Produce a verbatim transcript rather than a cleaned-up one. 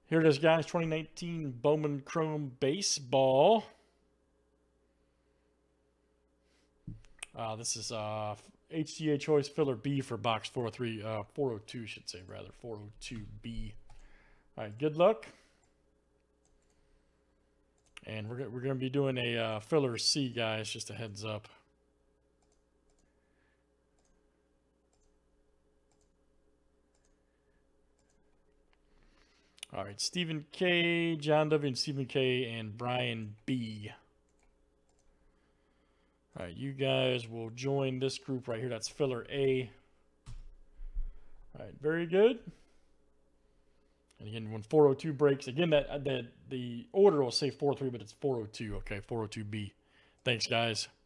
Here it is, guys. twenty nineteen Bowman Chrome Baseball. Uh, this is uh, H T A Choice Filler B for box four oh three, uh, four oh two, should say, rather. four oh two B. All right, good luck. And we're, we're going to be doing a uh, filler C, guys, just a heads up. All right, Stephen K, John W, and Stephen K, and Brian B. All right, you guys will join this group right here. That's filler A. All right, very good. And again, when four oh two breaks, again, that, that the order will say four oh three, but it's four oh two. Okay, four oh two B. Thanks, guys.